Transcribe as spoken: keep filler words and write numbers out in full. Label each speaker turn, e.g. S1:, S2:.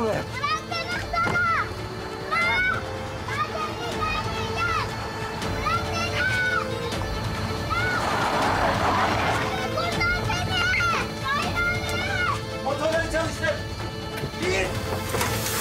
S1: buraya.
S2: Bırak beni sana! Bırak! Ben seni görmeyeceğim! Bırak beni! Bırak! Kurtar beni! Hayır!
S3: Motorları çalıştır. Bir.